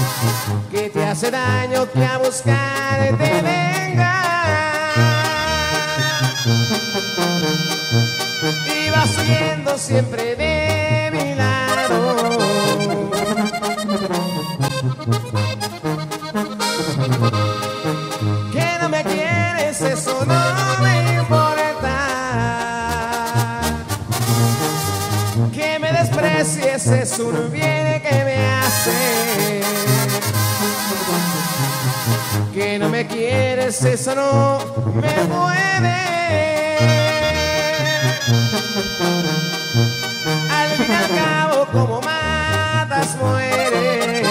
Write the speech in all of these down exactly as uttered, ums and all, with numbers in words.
que te hace daño, que a buscar te venga. Y vas siendo siempre de mi lado. Que no me quieres, eso no me importa. Que me desprecies es un bien que me hace. Que no me quieres, eso no me mueve. Al fin y al cabo, como matas, muere.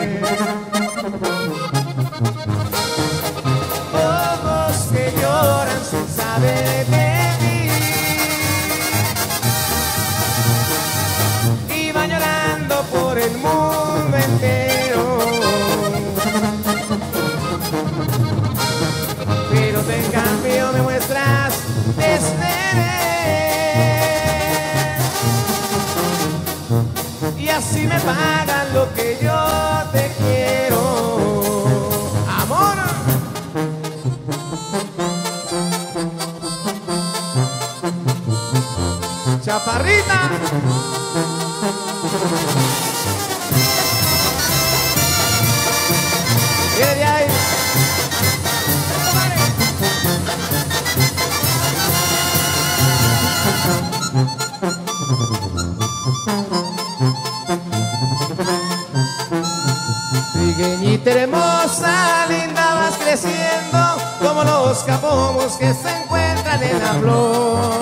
Ojos que lloran sin saber de ti, y van llorando por el mundo entero. Pero tú en cambio me muestras desdén, y así me pagan lo que yo te quiero. Amor. Chaparrita. Viene de ahí. Trigueñita hermosa, linda, vas creciendo como los capomos que se encuentran en la flor.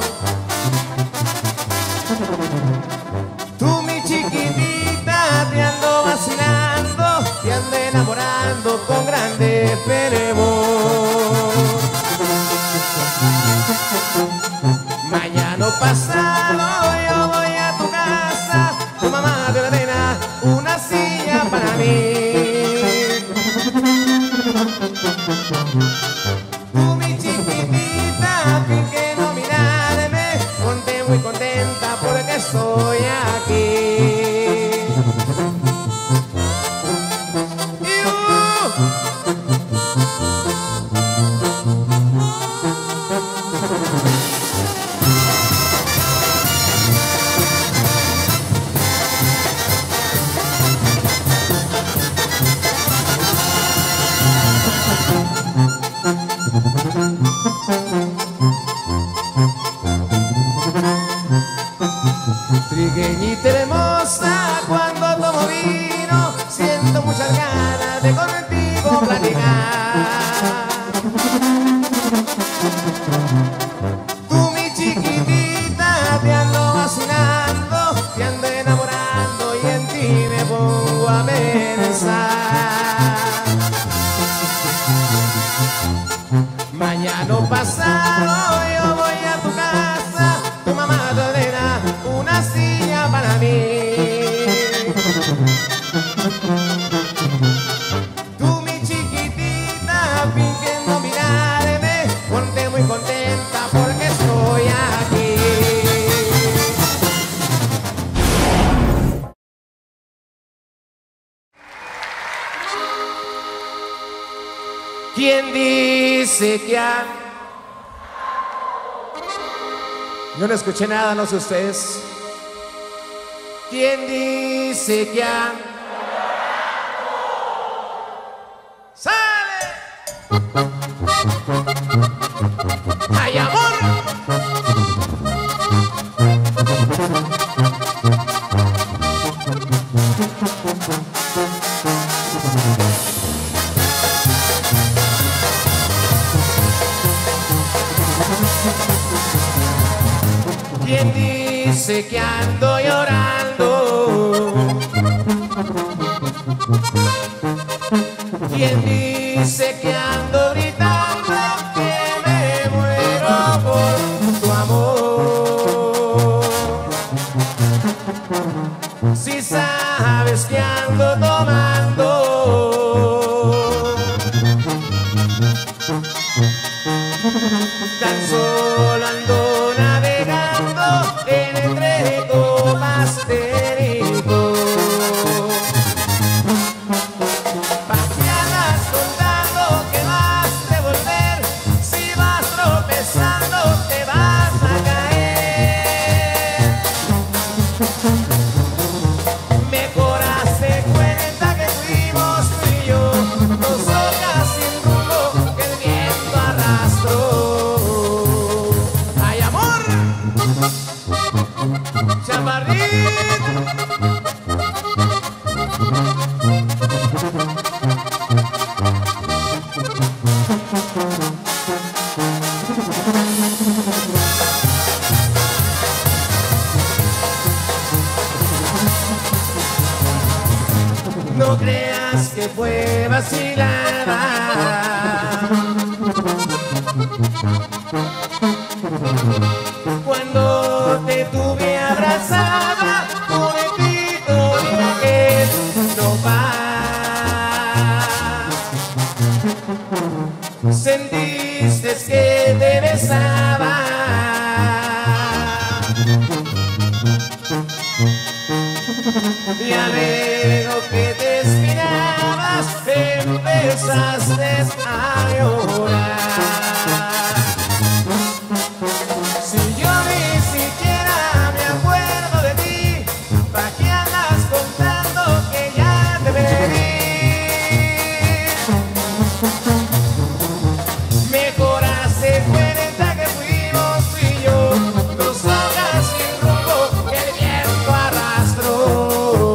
Tú, mi chiquitita, te ando vacilando, te ando enamorando con grande fervor. Mañana pasado yo voy a tu casa, tu mamá te ordena una silla para mí. Tú, mi chiquitita, fin que no mirarme, ponte muy contenta porque estoy aquí. Y, uh, trigueñita hermosa, cuando tomo vino siento muchas ganas de contigo platicar. Tú, mi chiquitita, te ando vacilando, te ando enamorando y en ti me pongo a pensar. Mañana pasado yo voy a tu casa, tu mamá te ordena una silla para mí. Tú, mi chiquitita, fingiendo mirarme, ponte muy contenta porque estoy aquí. ¿Quién dice que han... Yo no escuché nada, no sé ustedes. ¿Quién dice que han... ¡Sale! ¡Ay, amor! ¿Quién dice que ando llorando? ¿Quién dice que ando gritando que me muero por tu amor? Si sabes que ando tomando, tan solo ando navegando entre copas de rico. no creas que fue vacilada. Cuando te tuve abrazada, pobrecito que no va. Sentiste que te besaba. Ya luego que te estirabas, empezaste a llorar. Si yo ni siquiera me acuerdo de ti, ¿pa' qué andas contando que ya te perdí? Mejor hace cuenta que fuimos tú y yo, dos horas sin rumbo que el viento arrastró.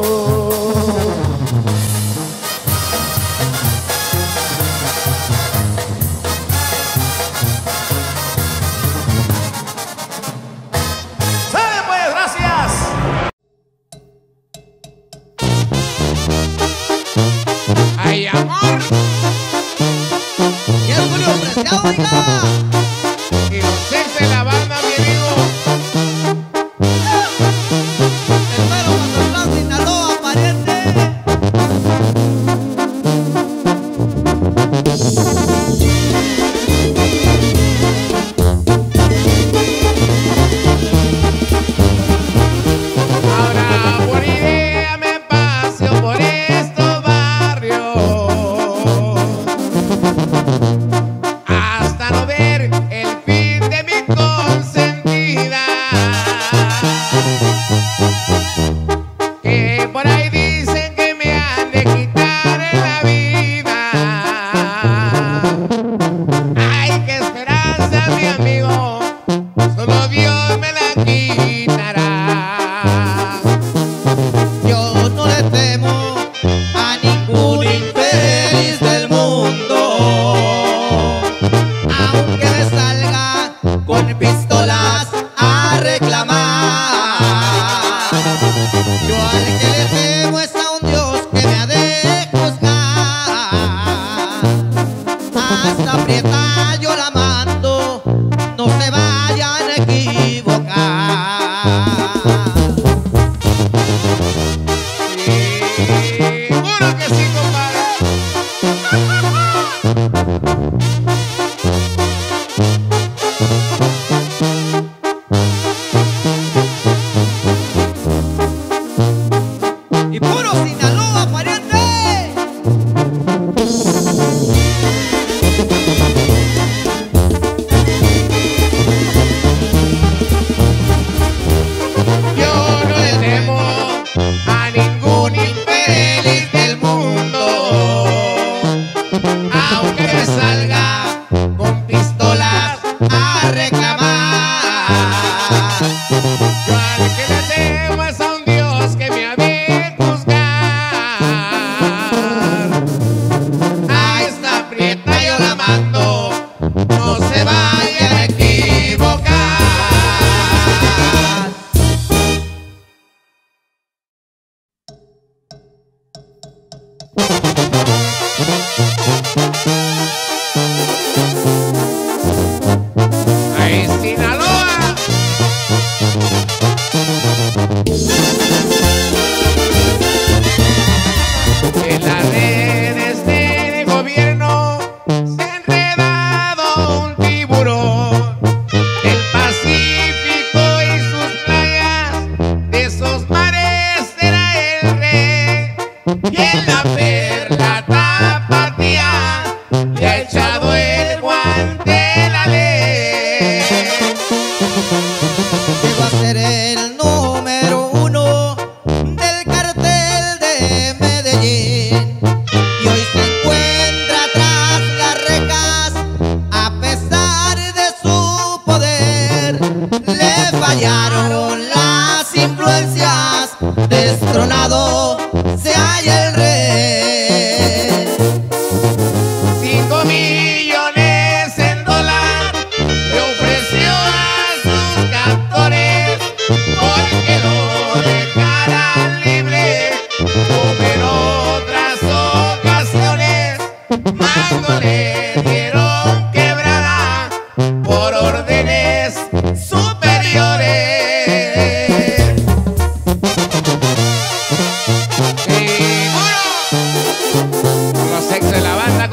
¡Sale pues! ¡Gracias! ¡Ay, amor! Y el Julio Preciado, oiga. Y los ex de la banda, mi amigo. Hermano Mazatlán, Sinaloa, pariente. Ahora por idea me paseo por estos barrios hasta no ver el fin de mi consentida, que por ahí dicen que me han de quitar la vida. Ay, qué esperanza, mi amigo, solo Dios me la quitará. Yo no le temo a ningún infeliz del mundo, aunque me salga con pistolas a reclamar. Yo al que le temo es a un Dios que me ha de juzgar. Hasta aprieta yo la mando, no se vayan a equivocar. Seguro que sí, compadre. Y puro Sinaloa, pariente. Yo no le temo a ningún infeliz del mundo,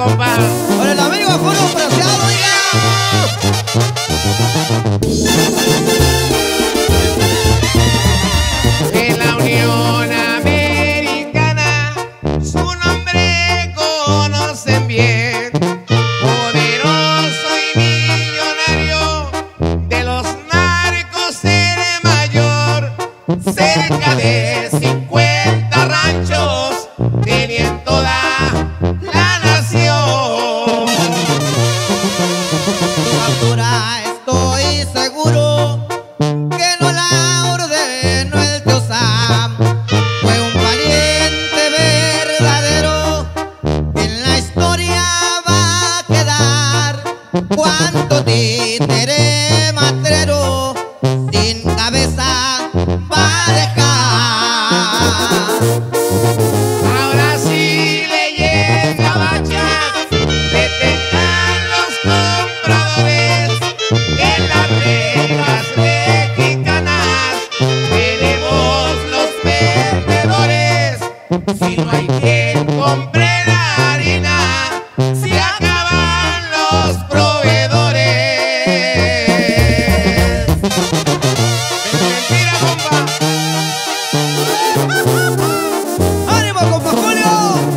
compa. Con el amigo Julio Preciado, oiga. En la Unión Americana su nombre conocen bien, poderoso y millonario, de los narcos el mayor, cerca de cincuenta ranchos tenía en toda la nación. Su factura estoy seguro que no la ordenó el tío Sam. Fue un valiente verdadero que en la historia va a quedar. Cuánto títere matrero sin cabeza va a dejar. Ahora sí leyenda bacha, detengan los compradores en las reglas mexicanas. Tenemos los vendedores, si no hay quien compre la harina, se acaban los proveedores. Mentira, compa. ¡Ánimo, compa Julio!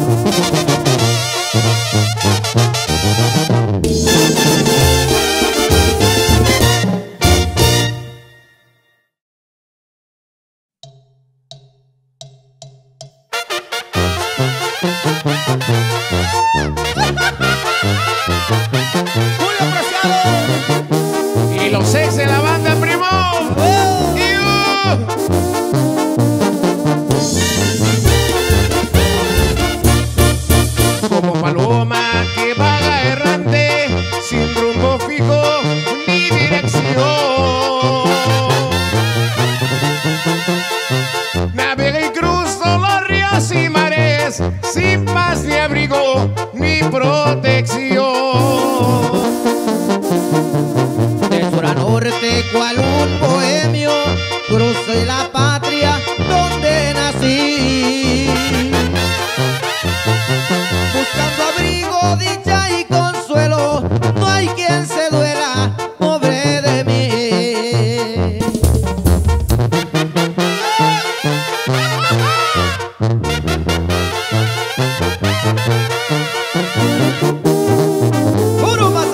Julio Preciado y los ex de la banda, primo. Como paloma que vaga errante, sin rumbo fijo ni dirección, navega y cruzo los ríos y mares, sin paz ni abrigo ni protección. De sur a norte, cual un bohemio, crucé la patria donde nací, buscando abrigo, dicha y consuelo. No hay quien se duela, pobre de mí. Puro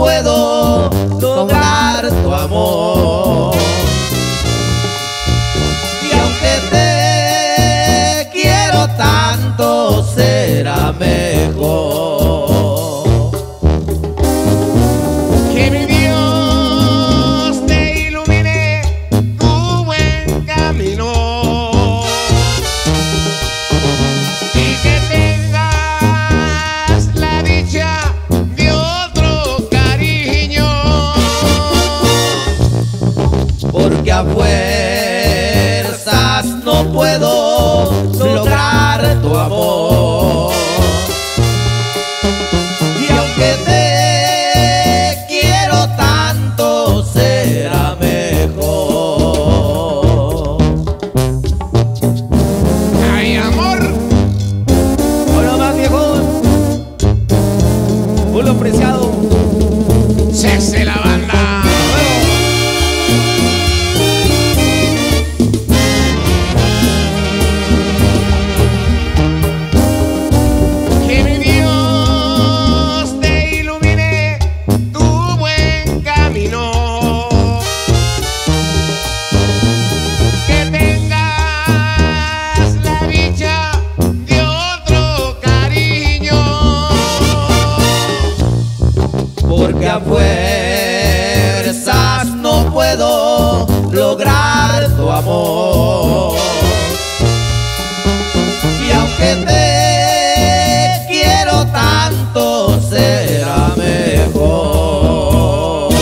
puedo lograr tu amor. Y aunque te quiero tanto, será mejor que mi Dios te ilumine tu buen camino y que tengas la dicha de otro cariño, porque a fuerzas no puedo lograr tu amor. Y aunque te quiero tanto, será mejor. ay amor, Hola más viejos, Pueblo Preciado. se hace la banda. Que mi Dios te ilumine tu buen camino, que tengas la dicha de otro cariño, Porque a fuerzas no puedo lograr tu amor. Y aunque te quiero tanto, será mejor.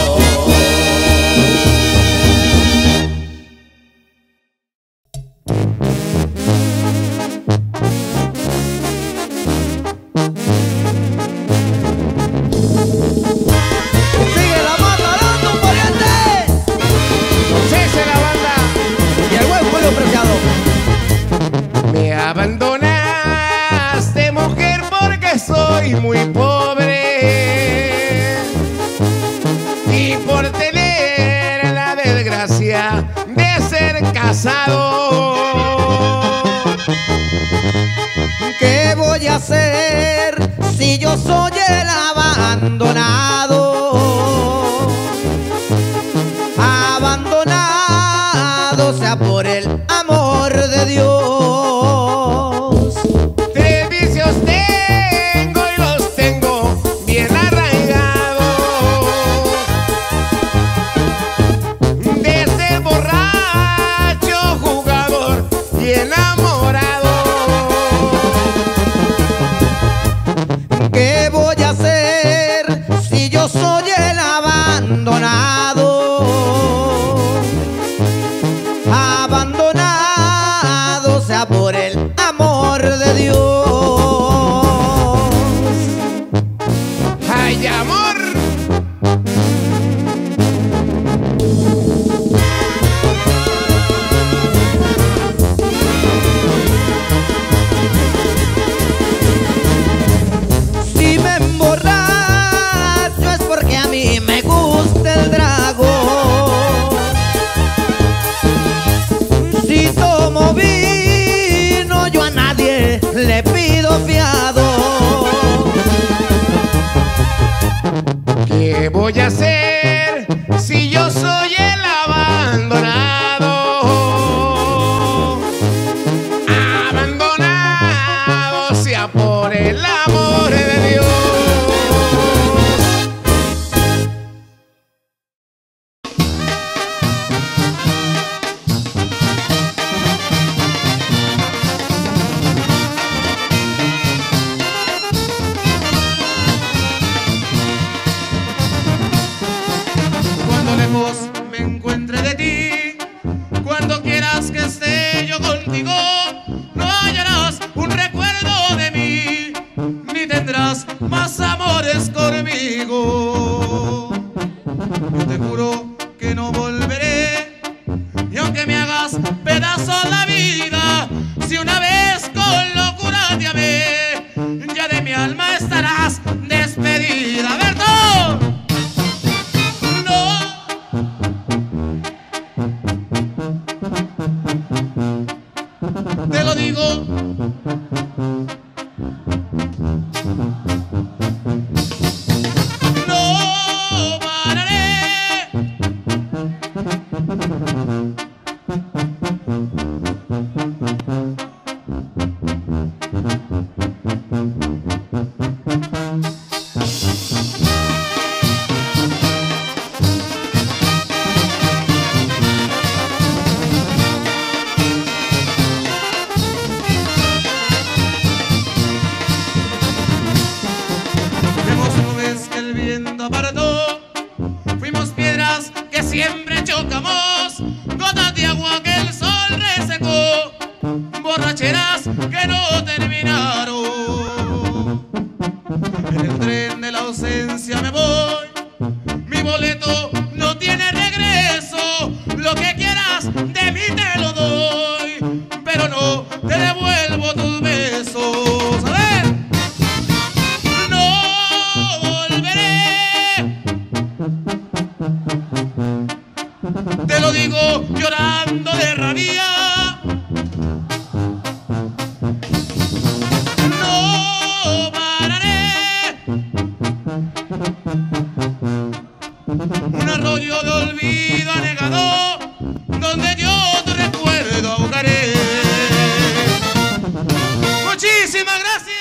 Sigue la mata dando un pariente se hace la banda. y el buen pueblo preciado. Me abandonaste, mujer, porque soy muy pobre y por tener la desgracia de ser casado. ¿Qué voy a hacer si yo soy el abandonado? Abandonado sea por el amor de Dios. Tres vicios tengo y los tengo bien arraigados, de ser borracho, jugador y enamorado. ¿Qué voy a hacer si yo soy el abandonado? Abandonado sea por el amor de Dios. ¡Ay, amor! Si me emborracho es porque a mí me gusta el trago. Si tomo vino yo a nadie le pido fiado. ¿Qué voy a hacer si yo soy el abandonado? Abandonado sea por el amor de Dios. Cuando lejos me encuentre de ti, cuando quieras que esté yo contigo, no hallarás un recuerdo de mí, ni tendrás más amores conmigo. Yo te juro que no volveré, y aunque me hagas pedazos la vida, si una vez con locura te amé, ya de mi alma estarás despedida. ¡Berto! Te lo digo. No. momento apartó. Fuimos piedras que siempre chocamos, gotas de agua que el sol resecó, borracheras que no terminaron. En el tren de la ausencia me voy, mi boleto no tiene regreso. Lo que quieras de mí te lo doy, pero no te devuelvo tus besos. A ver, no volveré. Te lo digo llorando de rabia. No pararé. Un arroyo de olvido anegado, donde yo tu recuerdo ahogaré. Muchísimas gracias.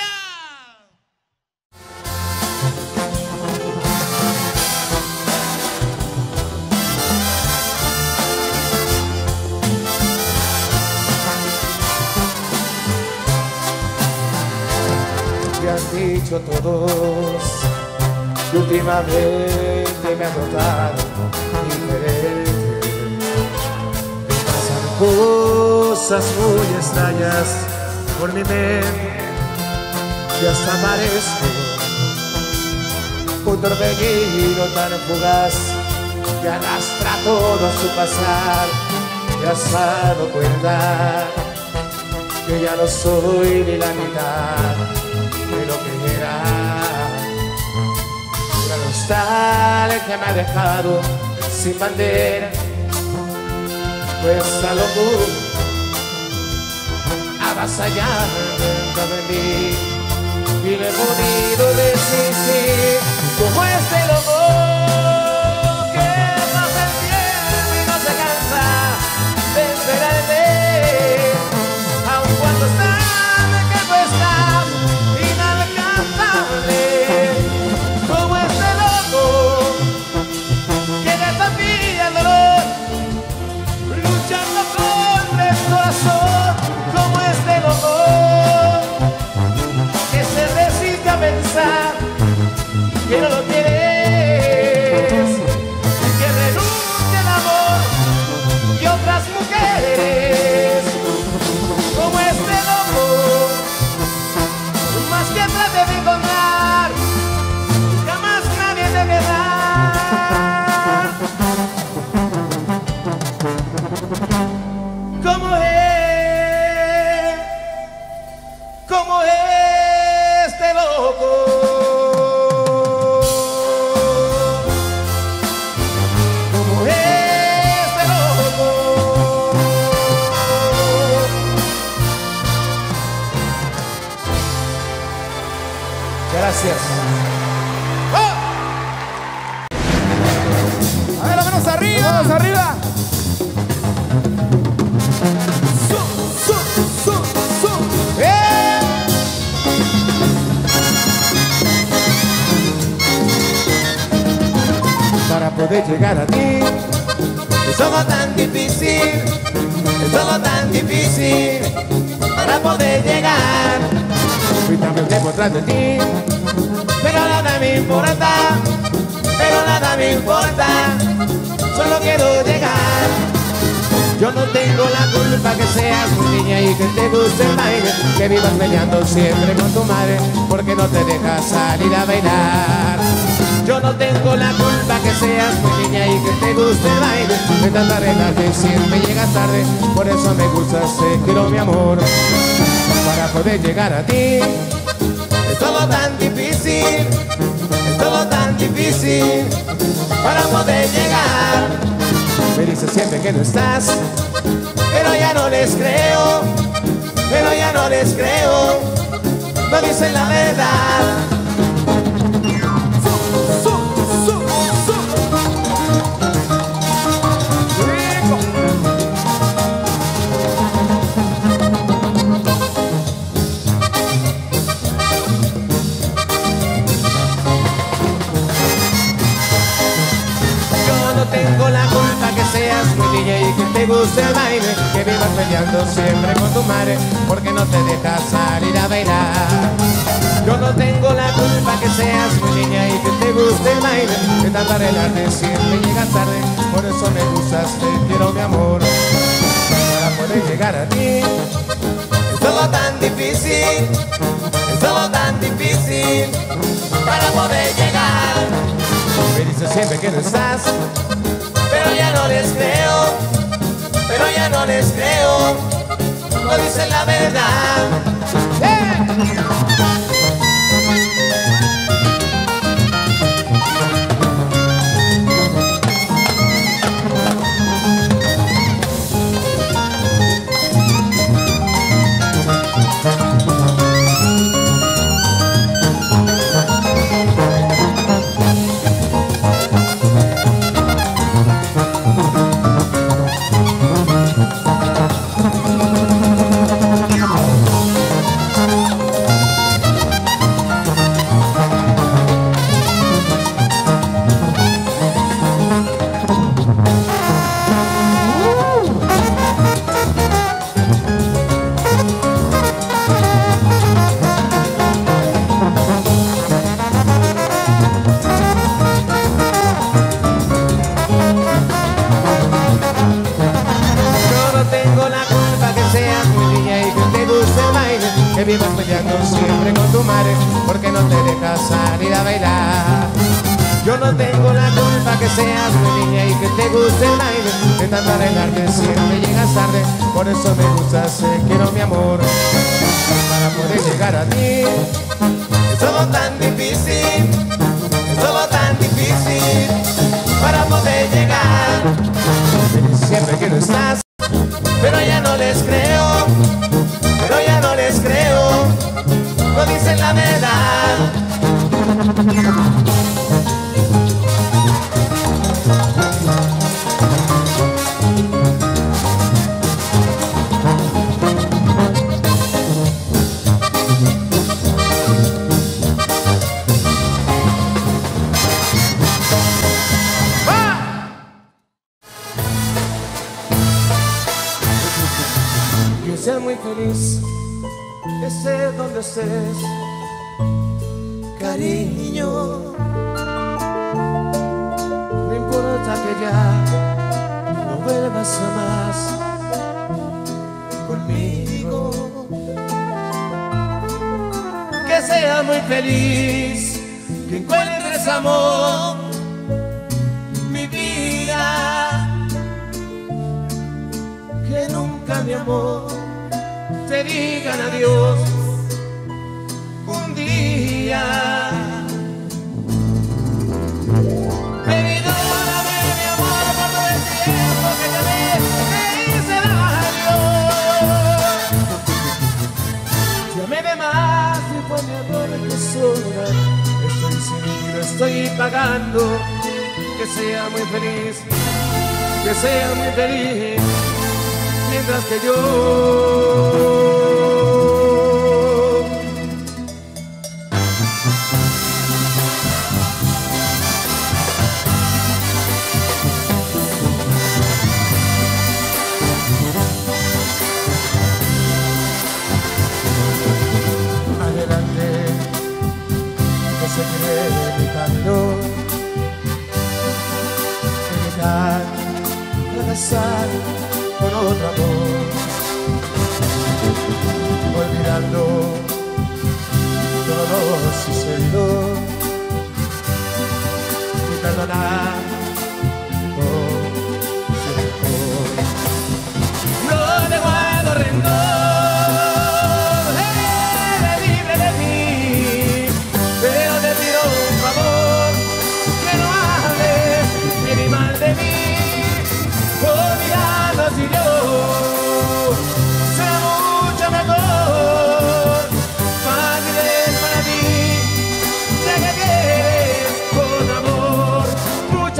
Me han dicho todos que últimamente me ha notado diferente. Me pasan cosas muy extrañas por mi mente y hasta parezco un torbellino tan fugaz que arrastra todo a su pasar. Ya se ha dado cuenta que ya no soy ni la mitad de lo que era. La nostalgia me ha dejado sin bandera, pues esta locura avasallando dentro de mí y le he podido resistir como este loco que pasa el tiempo y no se cansa de esperarte, aun cuando está que tú estás inalcanzable, como este loco que desafía el dolor, luchando contra el corazón, como este loco que se resiste a pensar que no lo tienes, que renuncia al amor y otras mujeres, como este loco, más que trate de encontrar, jamás nadie te querrá. Como es, como este loco. Como este loco. Gracias. ¡Oh! A ver, las manos arriba. Manos arriba. Su, su, su, su. ¡Eh! Para poder llegar a ti es todo tan difícil, es todo tan difícil. Para poder llegar fui tanto tiempo tras de ti, pero nada me importa, pero nada me importa, solo quiero llegar. Yo no tengo la culpa que seas mi niña y que te guste el baile, que vivas peleando siempre con tu madre porque no te dejas salir a bailar. Yo no tengo la culpa que seas mi niña y que te guste el baile, de tanta regla que siempre llegas tarde, por eso me gusta, sé quiero mi amor. Para poder llegar a ti es todo tan difícil, es todo tan difícil. Para poder llegar me dices siempre que no estás, pero ya no les creo, pero ya no les creo, no dicen la verdad. Su, su, su, su. Rico. Yo no tengo la culpa que seas mi niña y que te guste el baile, que vivas peleando siempre con tu madre porque no te dejas salir a bailar. Yo no tengo la culpa que seas mi niña y que te gusta el baile, de tanto arreglarte siempre llegas tarde. Por eso me gustas, te quiero mi amor. Para poder llegar a ti es todo tan difícil, es todo tan difícil. Para poder llegar, me dices siempre que no estás, pero ya no les creo, pero ya no les creo, no dicen la verdad. ¡Eh! Que vivas peleando siempre con tu madre porque no te dejas salir a bailar. Yo no tengo la culpa que seas mi niña y que te guste el baile, de tanto arreglarte siempre llegas tarde. Por eso me gustas, te quiero mi amor. Para poder llegar a ti es todo tan difícil, es todo tan difícil. Para poder llegar, siempre que no estás, pero ya no les creo, pero ya no les creo, no dicen la verdad. Que seas muy feliz, estés donde estés, cariño. No importa que ya no vuelvas jamás conmigo. Que seas muy feliz, que encuentres amor, mi vida. Que nunca, mi amor, te digan adiós un día. Perdóname, mi amor, por todo el tiempo que te di, te hice daño. Llamé de más y fue mi error que sobra. Estoy sin lo estoy pagando. Que sea muy feliz, que sea muy feliz, mientras que yo adelante, que seguiré mi camino, evitar fracasar con otro amor, olvidando todo lo sucedido y perdonar por su mejor. No te guardo rencor, eres libre de mí, pero te pido un favor, que no hables ni mal de mí. Olvidarnos y yo será mucho mejor, fácil es para ti, ya que quieres con amor.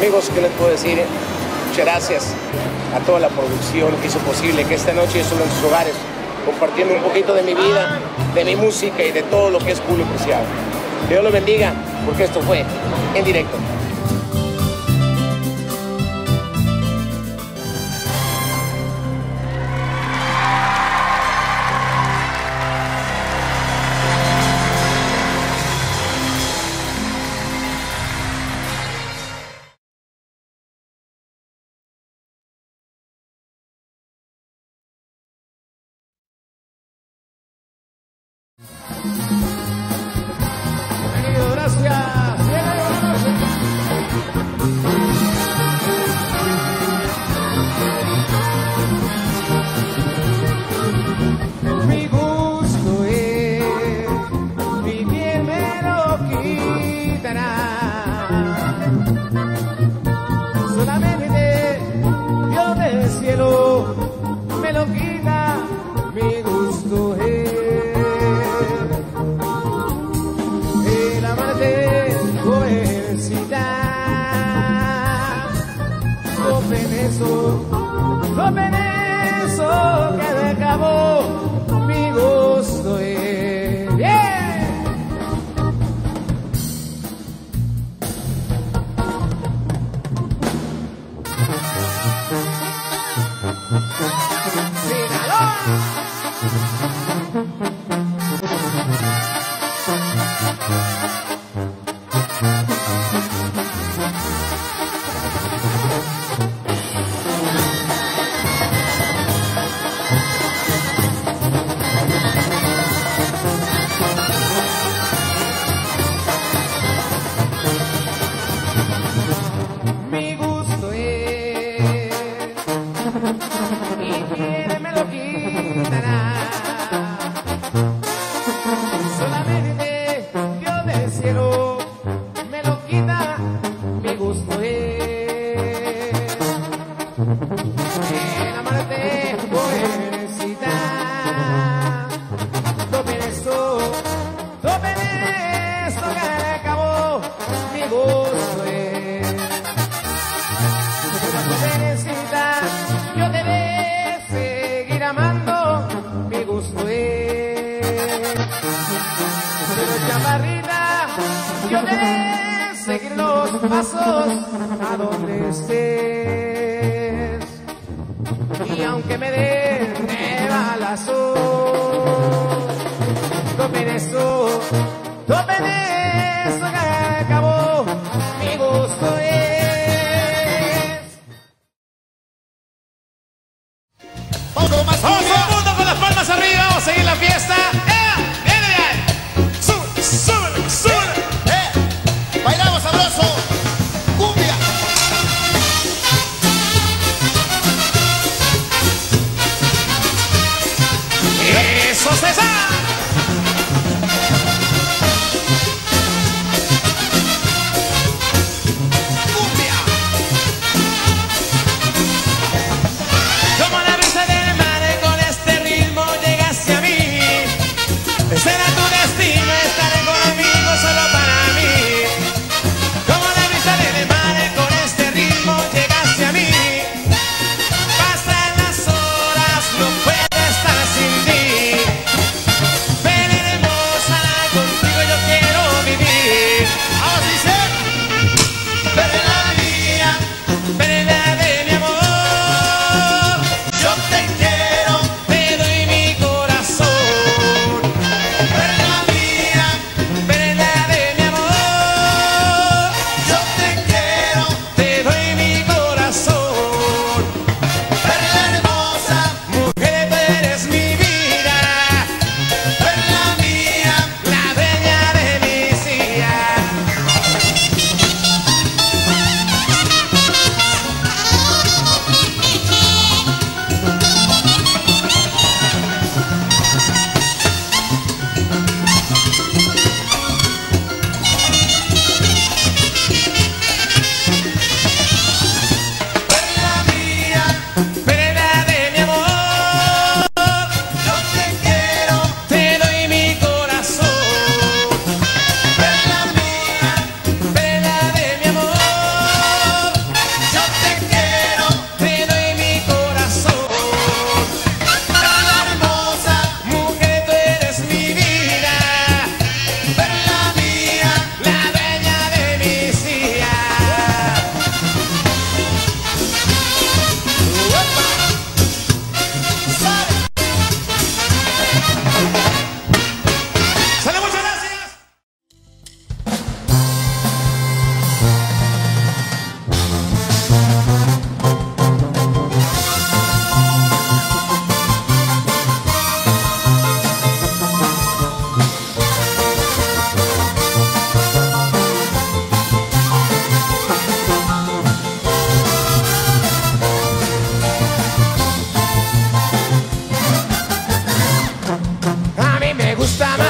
Amigos, ¿qué les puedo decir? Muchas gracias a toda la producción que hizo posible que esta noche yo solo en sus hogares, compartiendo un poquito de mi vida, de mi música y de todo lo que es Julio Preciado. Que Dios los bendiga, porque esto fue En Directo.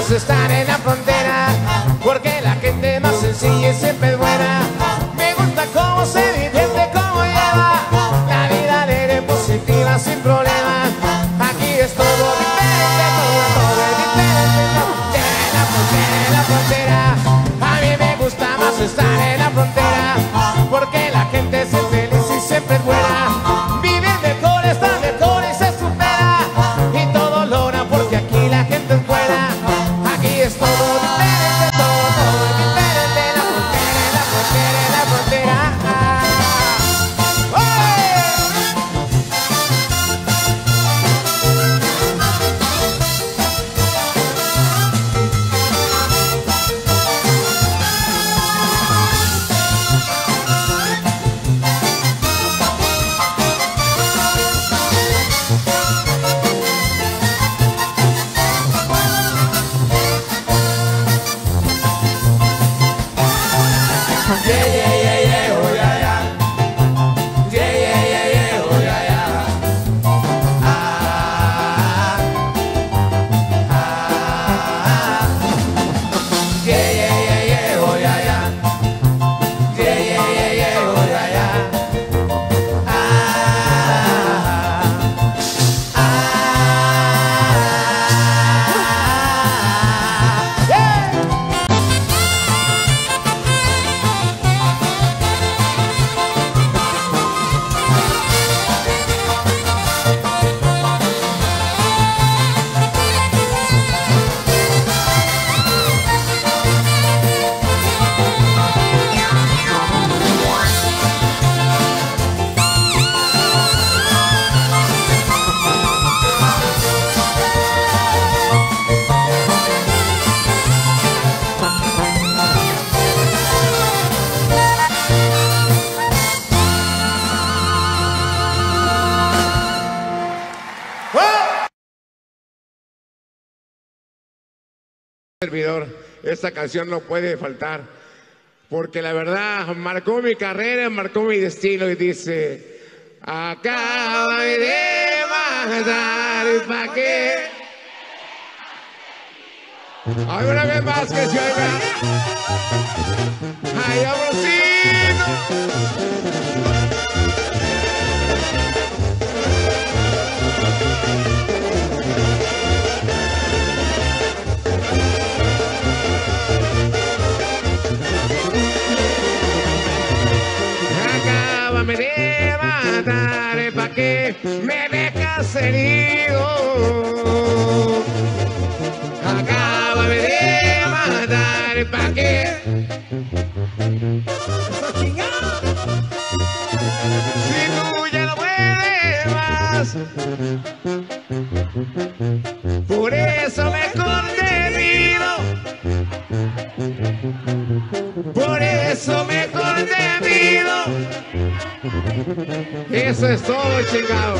más estar en la frontera, porque la gente más sencilla y siempre es buena. Me gusta cómo se divierte, cómo lleva la vida alegre, positiva, sin problemas. Aquí es todo diferente, todo, todo es diferente. En la frontera, en la frontera, a mí me gusta más estar en la frontera, porque la gente es feliz y siempre es buena. Vivir mejor, estar mejor y se supera, y todo logra porque aquí la gente es buena. Aquí es todo diferente, todo, todo es diferente. En la frontera, en la frontera, en la frontera. Servidor, esta canción no puede faltar, porque la verdad marcó mi carrera, marcó mi destino. Y dice: acaba de matar, ¿pa' qué? Ay, una vez más que se oiga. Ay, amorcito. Acábame de matar, ¿pa' qué me dejas herido? Acábame de matar, ¿pa' qué? Si tú ya no puedes más, por eso mejor te pido, por eso mejor te pido. Eso es todo, chingado.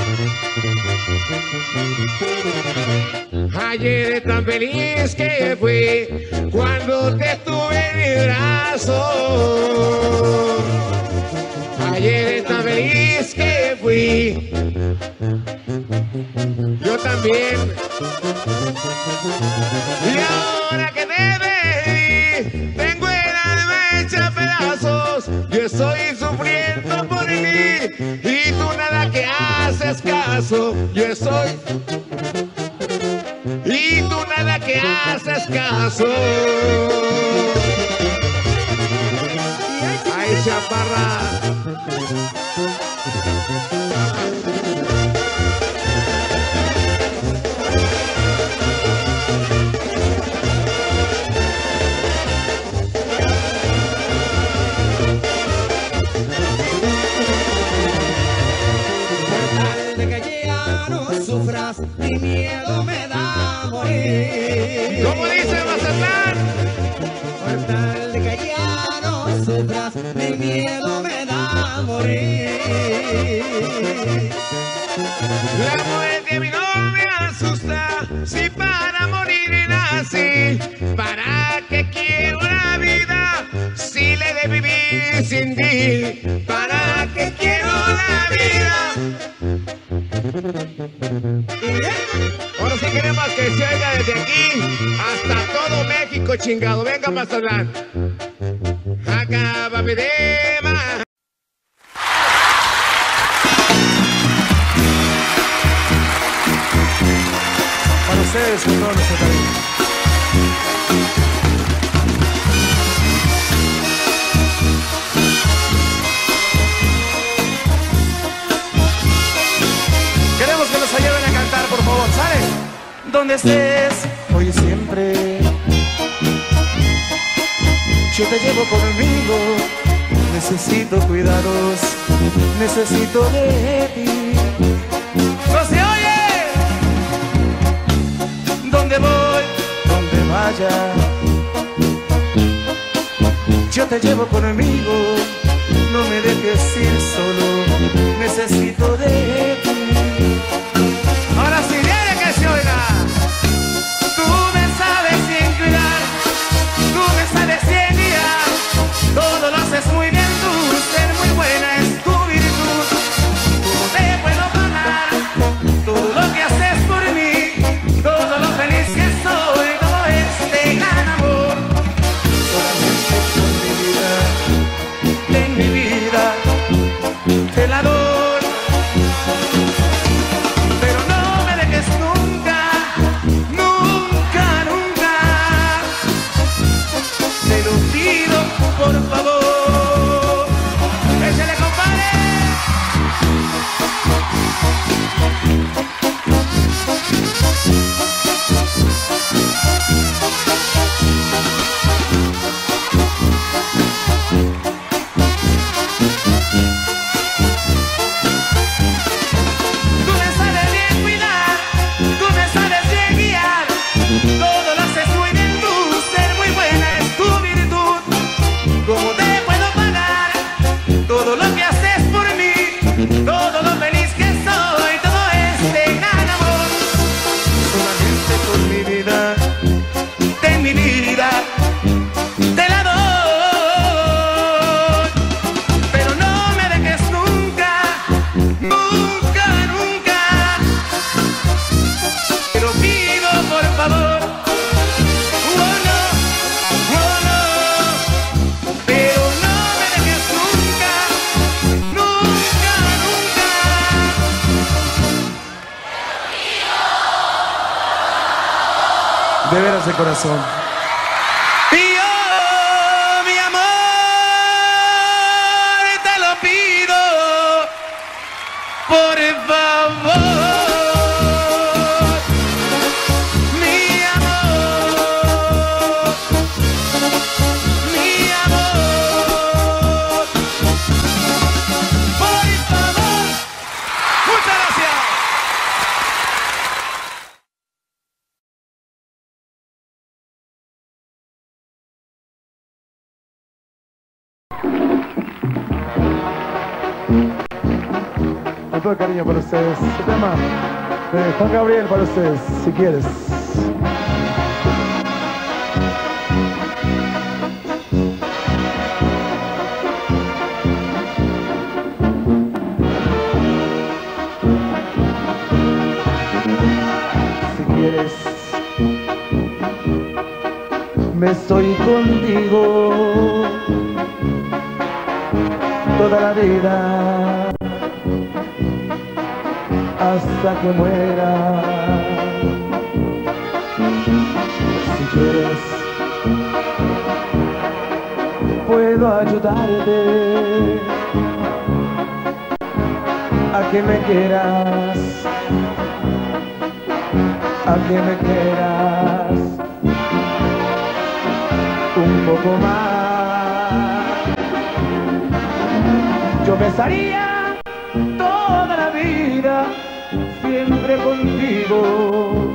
Ayer tan feliz que fui cuando te tuve en mi brazo. Ayer tan feliz que fui, yo también. Y ahora que te pedí, tengo el alma hecha pedazos. Yo estoy sufriendo por ti y tú nada que haces caso. Yo estoy y tú nada que haces caso. Ay, chaparra. Sufras, mi miedo me da a morir. ¿Cómo dice Mazatlán? Por tal de que ya no sufras, mi miedo me da a morir. La muerte a mí no me asusta, si para morir nací. ¿Para qué quiero la vida si le de vivir sin ti? ¿Para qué quiero la vida? Ahora sí queremos que se oiga desde aquí hasta todo México, chingado. Venga, Mazatlán. Acaba de más. Para ustedes, con todo nuestro cariño. Queremos que nos ayuden a cantar, por favor, ¿sale? Donde estés, hoy y siempre, yo te llevo conmigo. Necesito cuidados, necesito de ti. ¡No se oye! Donde voy, donde vaya, yo te llevo conmigo. No me dejes ir solo, necesito de ti. Ahora sí viene que se oiga. Tú me sabes bien cuidar, tú me sabes bien guiar, todo lo haces muy bien tú, ser muy buena es tu virtud. ¿Cómo te puedo pagar todo lo que haces por mí? Todo lo feliz que soy, todo este gran amor. Solamente por mi vida, en mi vida, te la doy. Pero no me dejes nunca, nunca, nunca. Te lo pido, por favor. Échale, compadre. Tú me sabes bien cuidar, tú me sabes bien guiar, todo lo haces muy bien tú, ser muy buena es tu virtud. ¿Cómo te puedo pagar todo lo que haces por mí? Todo lo feliz que soy, todo este gran amor. Solamente por mi vida, de mi vida, te la doy. Pero no me dejes nunca, nunca, nunca. Te lo pido, por favor. Oh, no, oh, no. Pero no me dejes nunca, nunca, nunca. De veras de corazón. Y yo, mi amor, te lo pido, por favor. Mi amor, mi amor, por favor. Muchas gracias. Con todo el cariño para ustedes. Se llama eh, Juan Gabriel para ustedes, si quieres. Si quieres, me estoy contigo toda la vida, hasta que muera. Si quieres, puedo ayudarte a que me quieras, a que me quieras un poco más. Yo besaría toda la vida siempre contigo.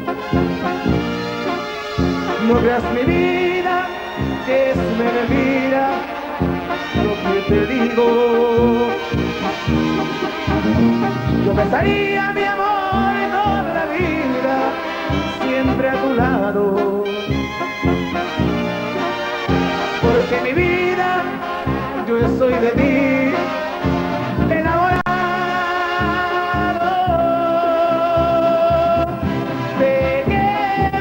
No veas mi vida, que es mentira lo que te digo. Yo besaría, mi amor, toda la vida siempre a tu lado, porque mi vida, yo soy de ti enamorado. Te quiero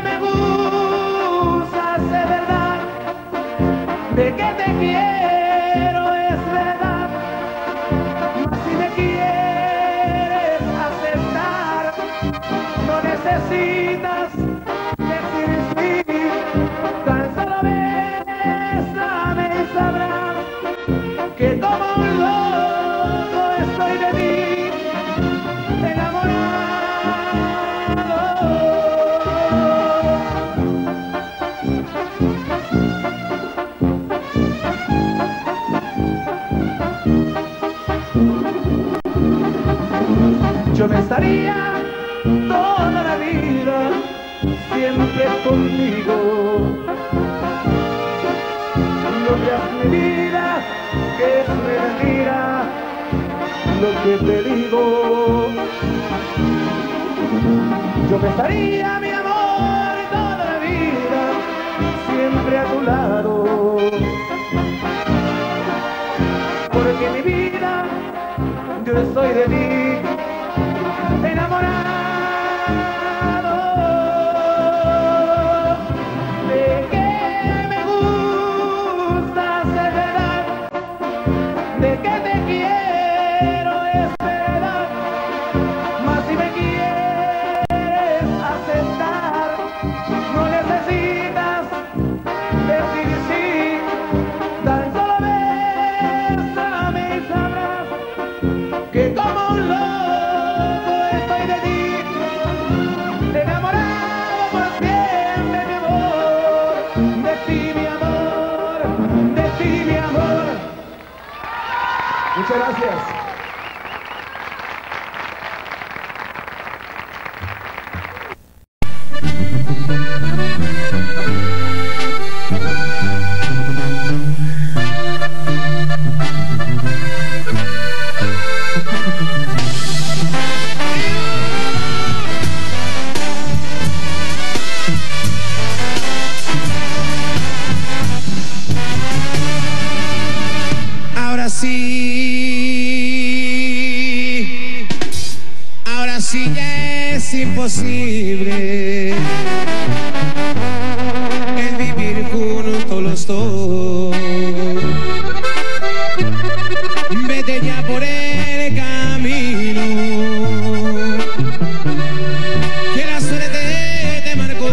de que te quiero es verdad, mas si me quieres aceptar, no necesitas decir sí, tan solo bésame y sabrás que como un loco estoy de ti, enamorado. Yo me estaría toda la vida siempre contigo. No creas mi vida que es mentira lo que te digo. Yo me estaría, mi amor, toda la vida siempre a tu lado, porque mi vida yo estoy de ti enamorado. De que me gustas es verdad, de que te quiero es verdad, mas si me quieres aceptar, no necesitas decir sí, tan solo bésame y sabrás que como un loco estoy de ti, enamorado por siempre, mi amor, de ti, mi amor, de ti, mi amor. Muchas gracias. Ahora sí, ahora sí ya es imposible el vivir juntos los dos. Vete ya por el camino que la suerte te marcó.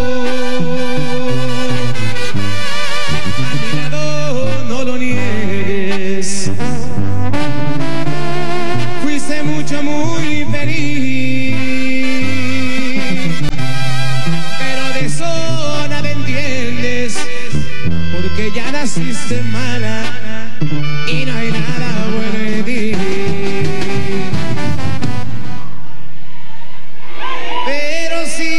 A mi lado no lo niegues, fuiste mucho, muy feliz, pero de eso nada entiendes, porque ya naciste mala y no hay nada bueno en ti. Pero sí,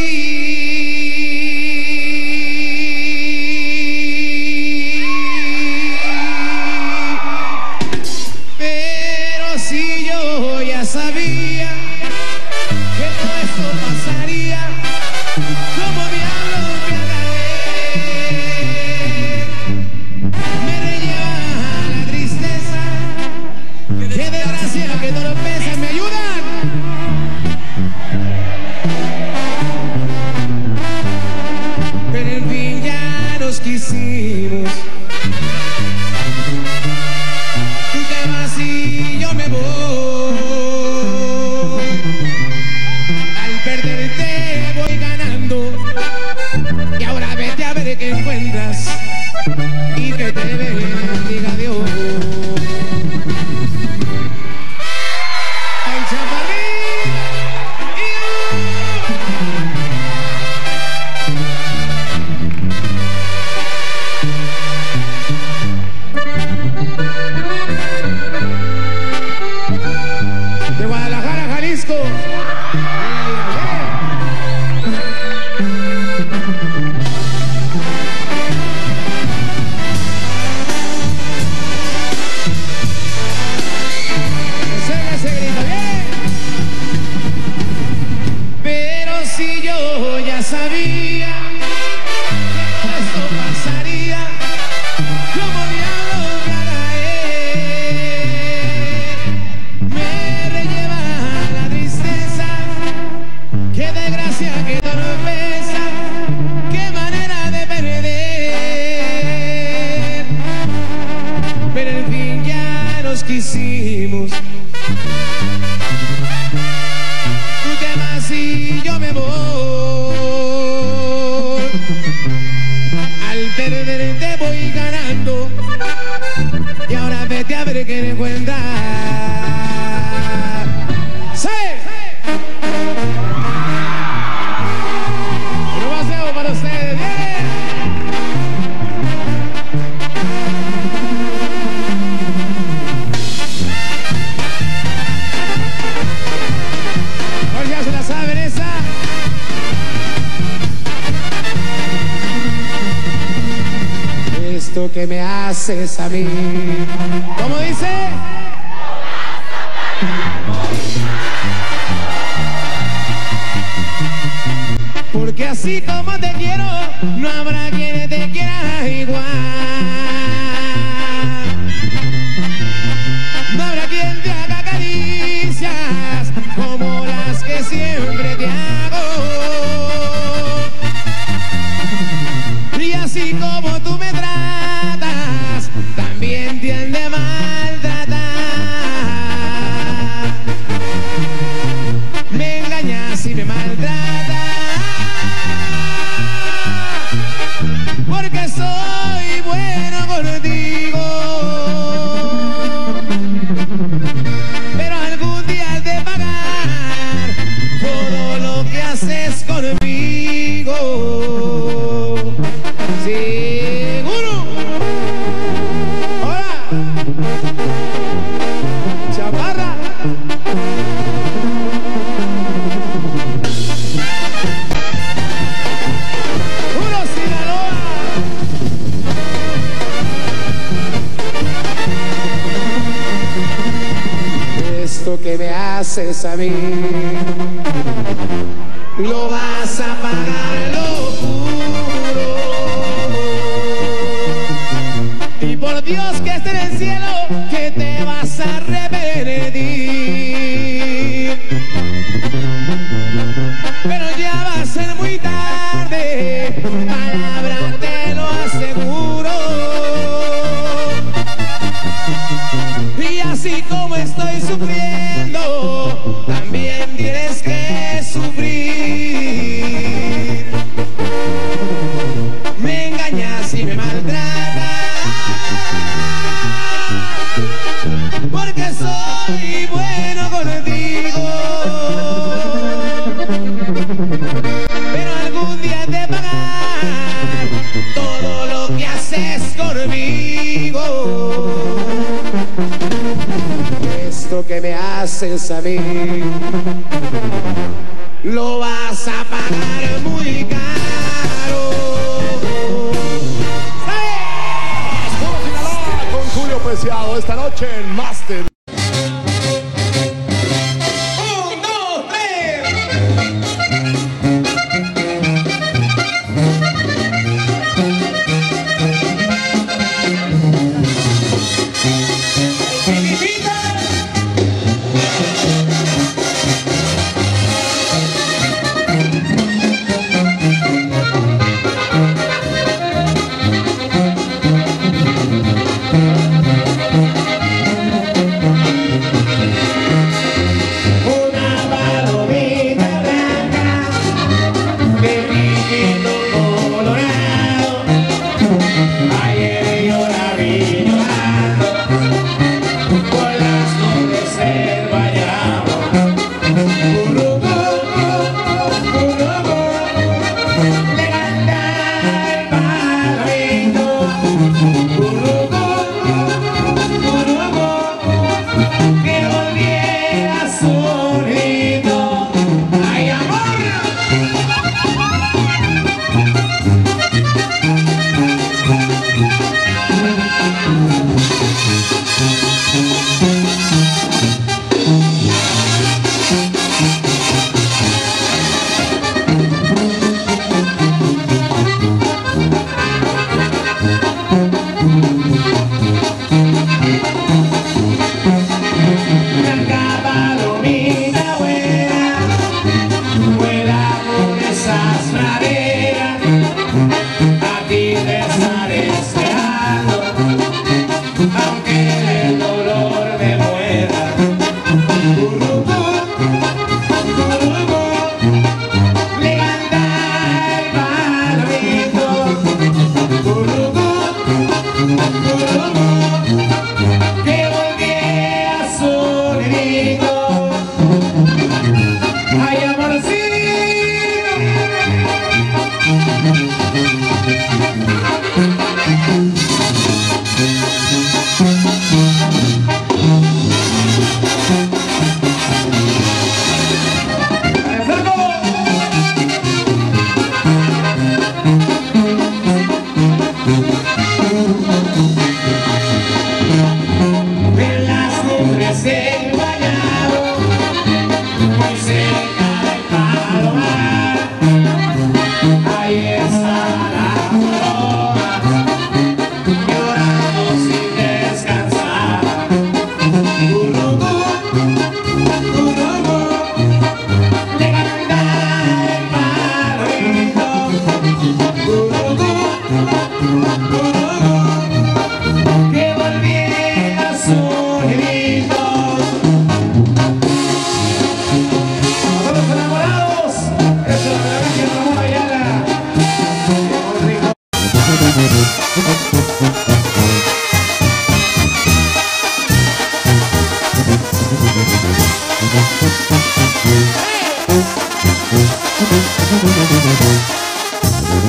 pero sí yo ya sabía que todo esto pasaría. Como diablos me agarré, me relleva la tristeza, qué desgracia, que no lo pesa. ¿Me ayudan? Pero en fin ya nos quisimos. Tú te vas y yo me voy. Al perderte voy ganando. Y ahora vete a ver qué encuentras y que te bendiga Dios. Ay, chaparrín, de Guadalajara, Jalisco. Ese grito, bien. Pero si yo ya sabía que esto pasaría, como diablos me agarré, me relleva la tristeza, qué desgracia, qué torpeza, qué manera de perder. siempre quiere encontrar. ¡Sale! Un paseo para ustedes, ¡bien! ¿Cuál ya se la saben esa? Esto que me haces a mí. ¿Cómo dice? Porque así como te quiero, no habrá quien te quiera igual. No habrá quien te haga caricias como las que siempre te hago. Y así como tú me tratas, también te han de maltratar. Me engañas y me maltratas, porque soy bueno contigo. Pero algún día has de pagar todo lo que haces conmigo. Seguro. Hola. Chaparra. Puro Sinaloa. Esto que me haces a mí, lo vas a pagar, lo juro. Y por Dios que esté en el cielo, que te vas a arrepentir. Pero ya va a ser muy tarde, palabra te lo aseguro. Y así como estoy sufriendo, también tienes que sufrir. Me engañas y me maltratas, porque soy bueno contigo. Pero algún día te pagar todo lo que haces conmigo. Esto que me haces a mí, lo vas a pagar muy caro. Puro Sinaloa con Julio Preciado esta noche en Master. Un, dos, tres.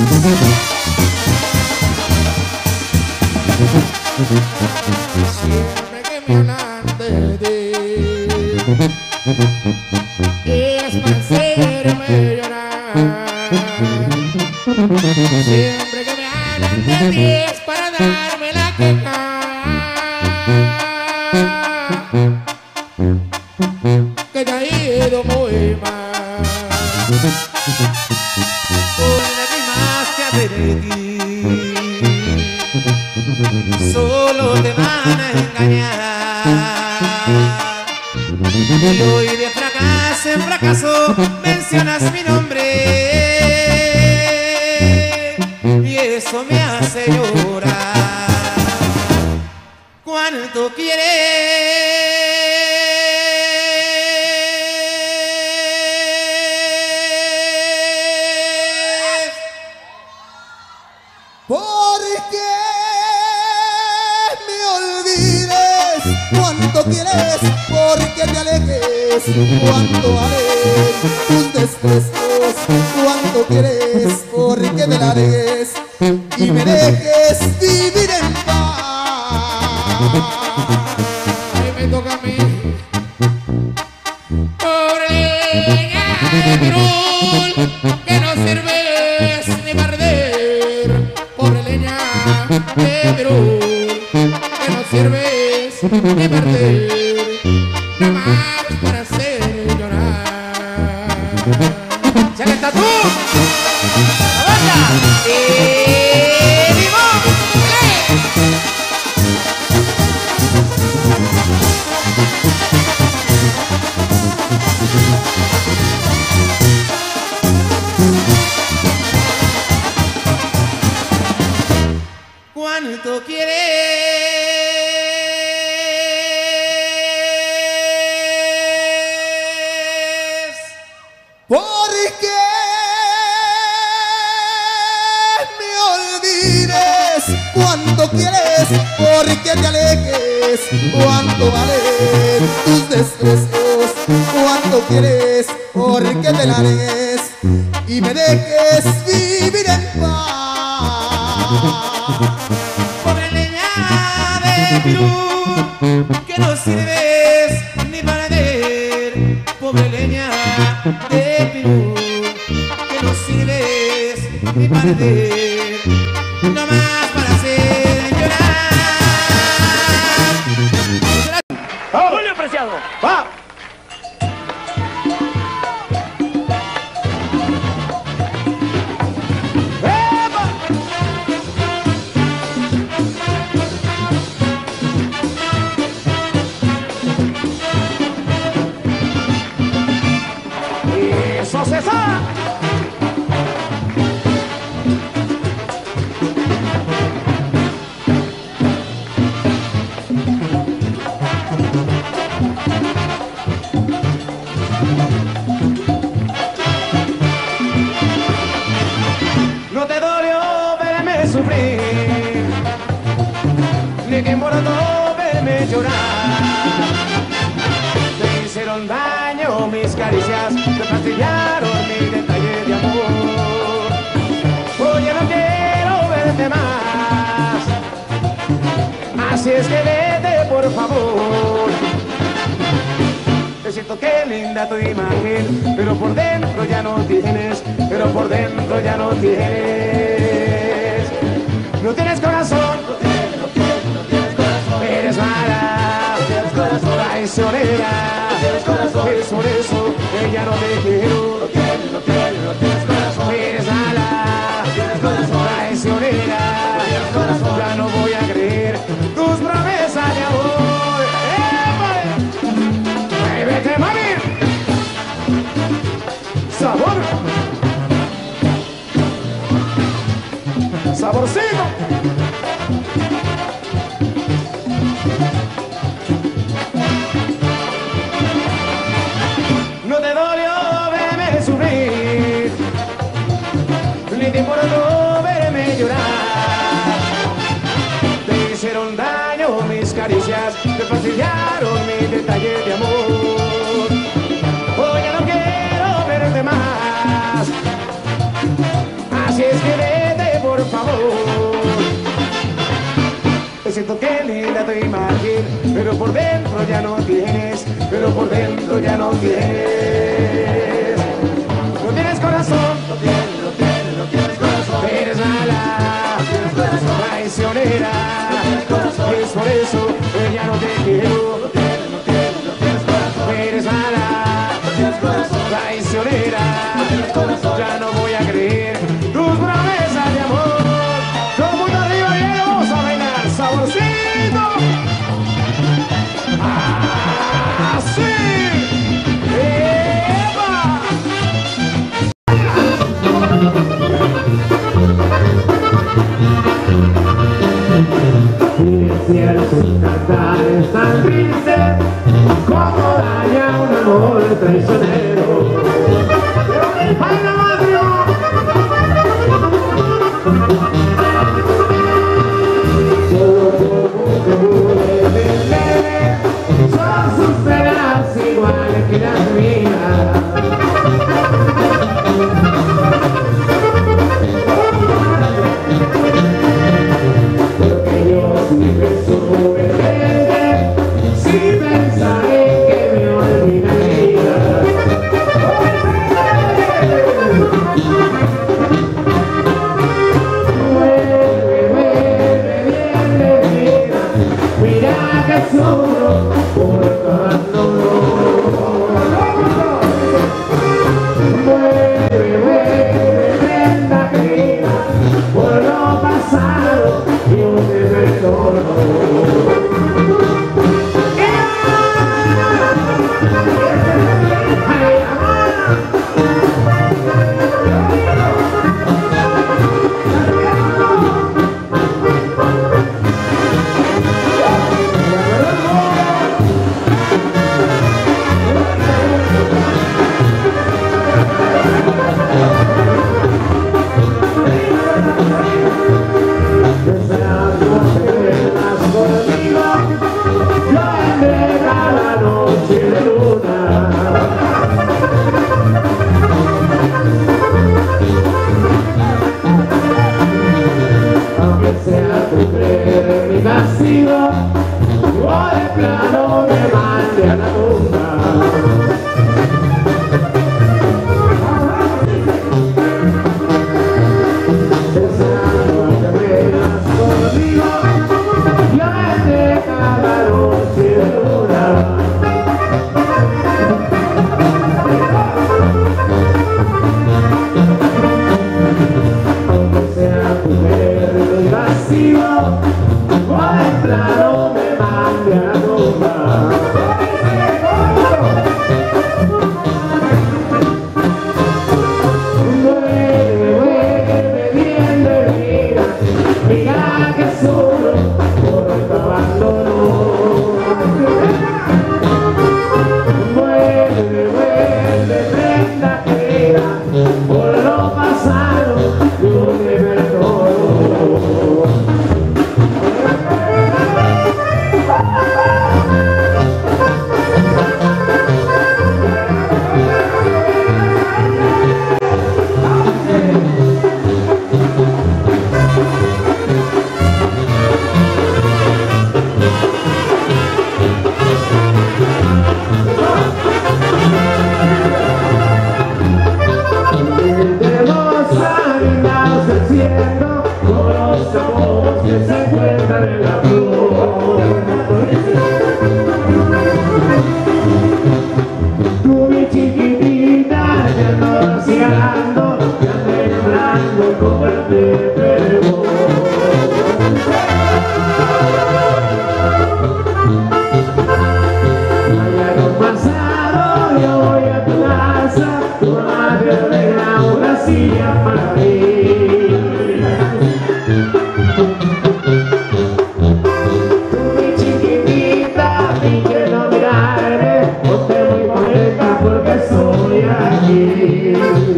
Siempre que me hablan de ti es para hacerme llorar. Siempre que me hablan de ti es para darme la queja. Que te ha ido muy mal. Con lágrimas que hablé de ti, solo te van a engañar. Y hoy de fracaso en fracaso mencionas mi nombre, y eso me hace llorar. ¿Cuánto quieres? ¿Por qué me olvides? ¿Cuánto quieres? ¿Por qué te alejes? ¿Cuánto valen tus desprecios? ¿Cuánto quieres? ¿Por qué me largues y me dejes vivir en paz? Ahí me toca a mí. Pobre leña de pirul, que no sirves ni para arder. Pobre leña de pirul, que no sirves ni para arder. Nada más para hacer llorar. ¡Chale, Tatú! ¡La banda! ¡Y limón! ¿Cuánto quieres? ¿Por qué me olvides? ¿Cuánto quieres? ¿Por qué te alejes? ¿Cuánto valen tus desprecios? ¿Cuánto quieres? ¿Por qué te largues y me dejes vivir en paz? Pobre leña de pirul, que no sirves ni para arder. Pobre leña de pirul, que no sirves ni para arder. No más para hacer llorar. Julio Preciado, va. Eso se sabe. No te dolió verme sufrir, ni que importó verme llorar. Te hicieron daño mis caricias, te fastidiaron mi detalle de amor. Hoy ya no quiero verte más, así es que vete por favor. Te siento que linda tu imagen, pero por dentro ya no tienes, pero por dentro ya no tienes. No tienes corazón, no tienes, no tienes, no tienes corazón. Eres mala, no tienes corazón. Traicionera, no tienes corazón. Es por eso que ya no te quiero. No tienes, no tienes, no tienes corazón. Eres mala, no tienes corazón. Traicionera, no tienes corazón. Ya no voy a creer tus promesas de amor. ¡Eh, vete, mami! Sabor. Saborcito. No te dolió verme sufrir, ni te importó verme llorar. Te hicieron daño mis caricias, te fastidiaron mi detalle de amor. Hoy ya no quiero verte más, así es que ve por favor. Es cierto que linda tu imagen, pero por dentro ya no tienes, pero por dentro ya no tienes. No tienes corazón, no tienes, no tienes, no tienes corazón. Eres mala, no tienes corazón, traicionera, no tienes corazón. Y es por eso que ya no te quiero. No tienes, no tienes, no tienes corazón. Eres mala, no tienes corazón, traicionera, no tienes corazón. Ya no voy a creer tus promesas de amor. Todo el mundo arriba y vamos a bailar saborcito. ¡Así! ¡Epa! Y el cielo sin cantar es tan triste como daña un amor traicionero. ¡Ay, la madre! Solo por mucho de son sus penas iguales que las mías.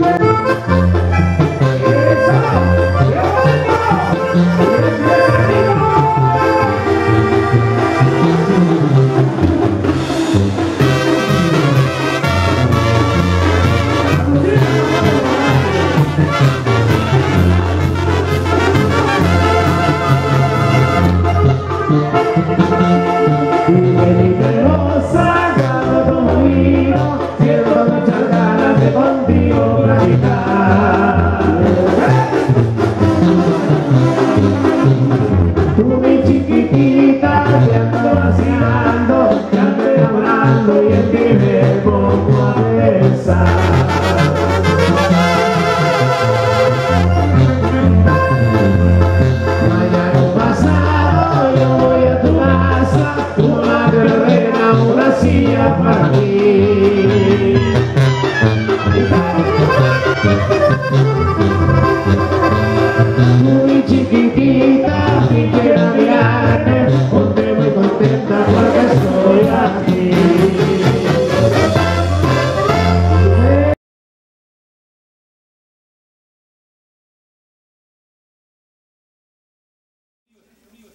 Yeah.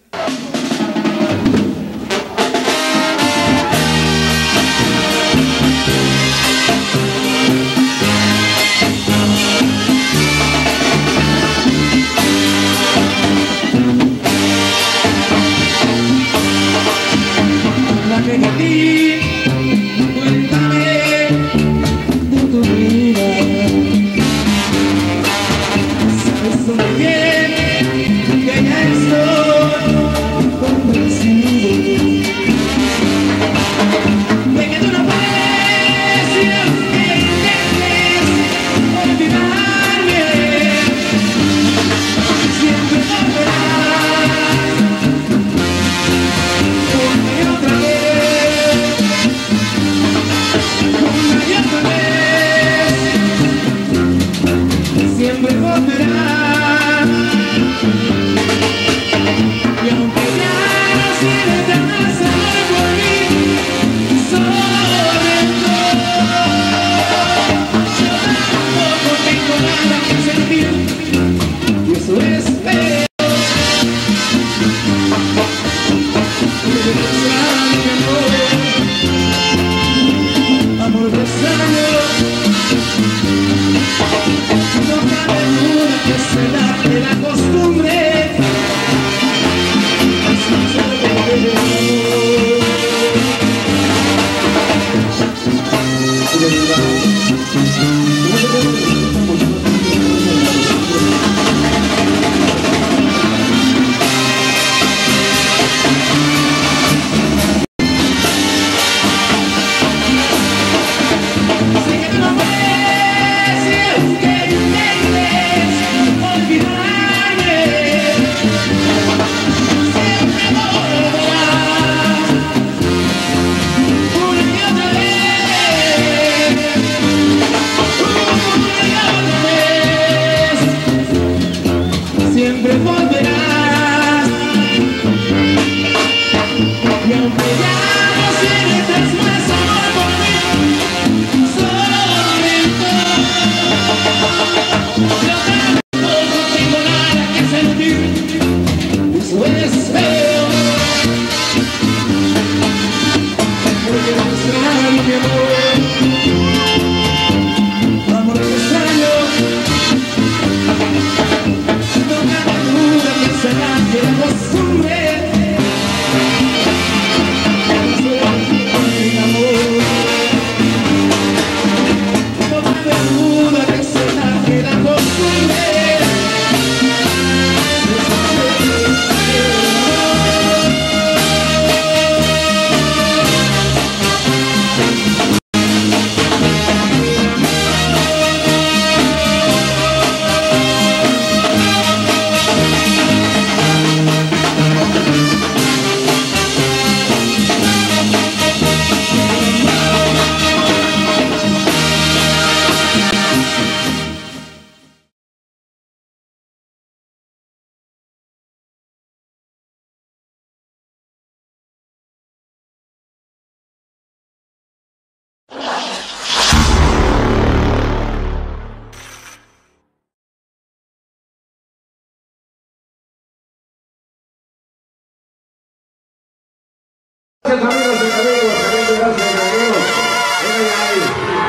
Gracias amigos y amigos, también gracias amigos. Venga ahí.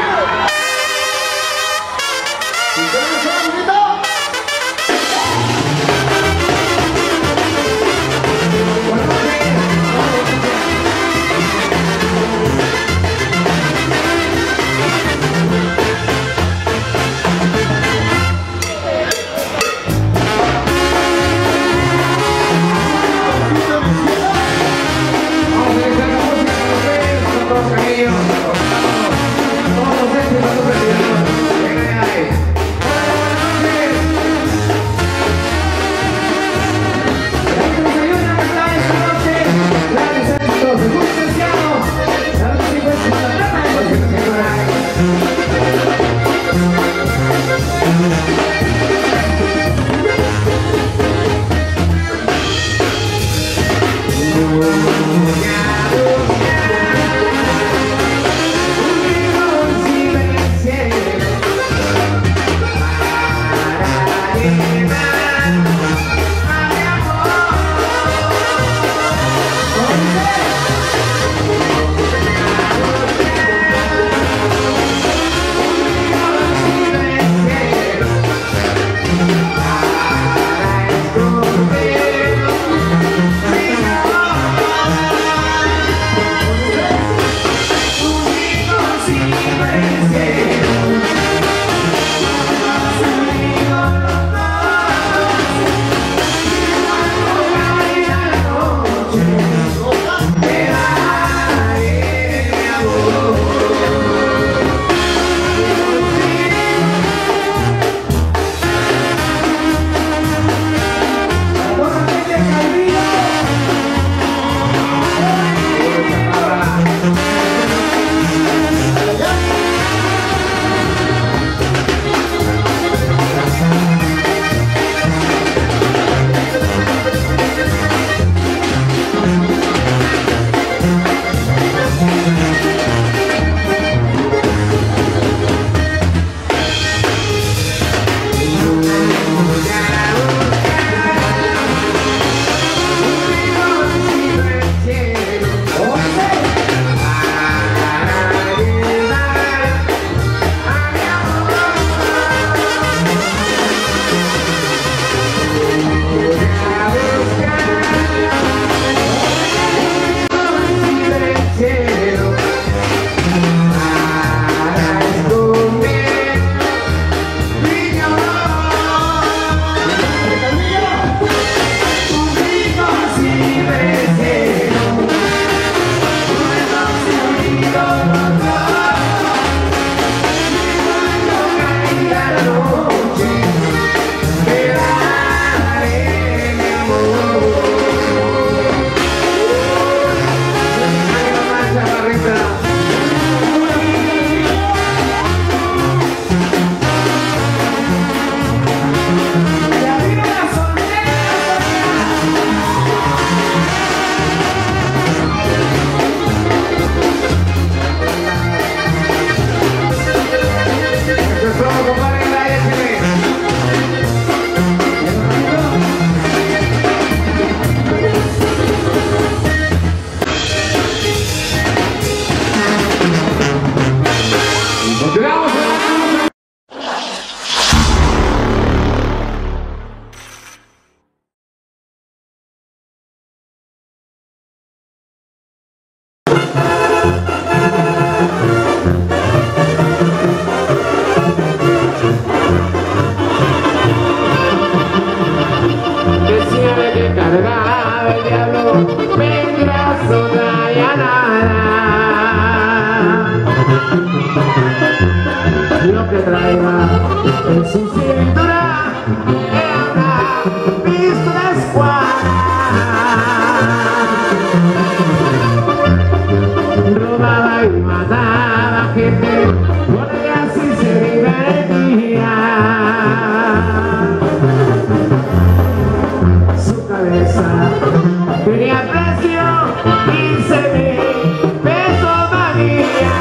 ¿Y tenemos un amiguito? Vamos a hacer la música con ustedes, con todos cariños. Decía que cargaba el diablo mientras otra ya nada. Lo que traía en su cintura era una pistola escuadra. Robaba y mataba gente, por ella así se divertía. Su cabeza tenía precio quince mil pesos valía.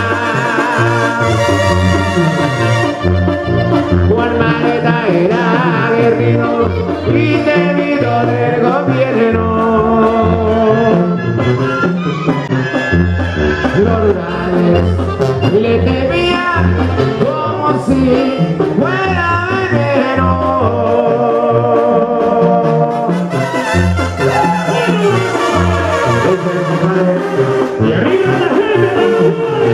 Juan Maleta era aguerrido y temido del gobierno. Los rurales le temían como si fuera veneno. Y arriba la gente.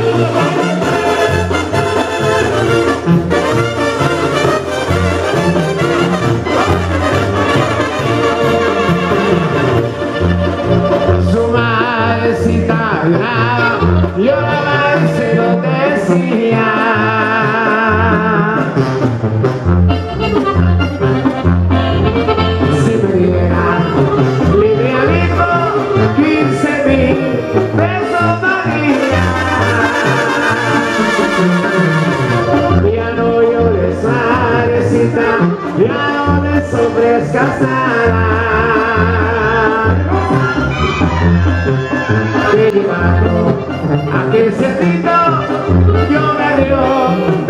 Su madrecita lloraba, lloraba y se lo decía. Si me diera librialito, quince mil pesos valía. Ya no llores, madrecita, ya no me sobres que llevando aquel cerdito yo me dio